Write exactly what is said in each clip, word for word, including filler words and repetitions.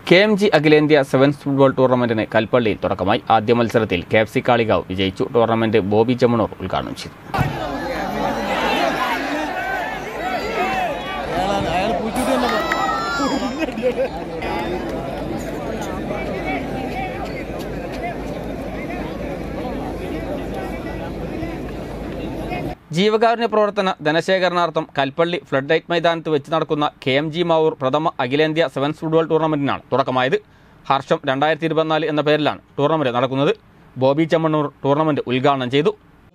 K M G അഖിലേന്ത്യാ sevens football ടൂർണമെന്റിന് കൽപ്പള്ളിയിൽ തുടക്കമായി. ആദ്യ മത്സരത്തിൽ കെ എഫ് സി കാളികാവ് വിജയിച്ചു. ടൂർണമെന്റ് ബോബി ചെമ്മണൂർ ഉദ്ഘാടനം ചെയ്തു. ജീവകാരുണ്യ പ്രവർത്തന ധനശേഖരണാർത്ഥം കൽപ്പള്ളി ഫ്ലഡ് ലൈറ്റ് മൈതാനത്ത് വെച്ച് നടക്കുന്ന കെ എം ജി മാവൂർ പ്രഥമ അഖിലേന്ത്യാ സെവൻസ് ഫുട്ബോൾ ടൂർണമെന്റിനാണ് തുടക്കമായത്. ഹർഷം രണ്ടായിരത്തി ഇരുപത്തിനാല് എന്ന പേരിലാണ് ടൂർണമെന്റ് നടക്കുന്നത്. ബോബി ചെമ്മണ്ണൂർ ടൂർണമെന്റ് ഉദ്ഘാടനം ചെയ്തു.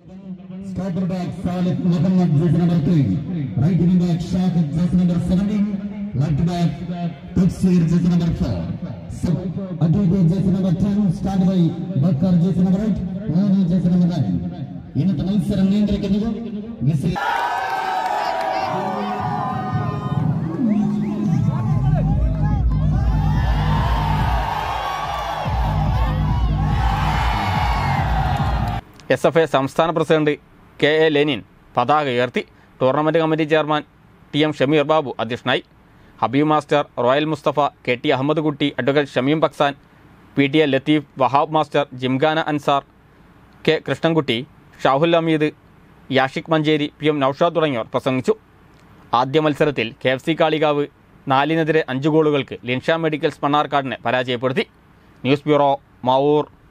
ഇന്നത്തെ മത്സരം നിയന്ത്രിക്കുന്നത് എസ് എഫ് എ സംസ്ഥാന പ്രസിഡന്റ് കെ എ ലെനിൻ പതാക ഉയർത്തി. Tournament committee chairman T M Shameer Babu അധ്യക്ഷനായി. Habeeb master, royal Mustafa, K T Ahammed Kutty, advocate Shameem Baksan, P T A Latheef, Wahab master, Gymkhana Ansar, K Krishnankutty, Shahul Ameed, Yashik Manjeri, P M Noushad തുടങ്ങിയവർ പ്രസംഗിച്ചു. ആദ്യ മത്സരത്തിൽ കെ എഫ് സി കാളികാവ് നാലിനെതിരെ അഞ്ച് ഗോളുകൾക്ക് ലിൻഷ മെഡിക്കൽസ് മണ്ണാർക്കാടിനെ പരാജയപ്പെടുത്തി. News bureau, Mavoor.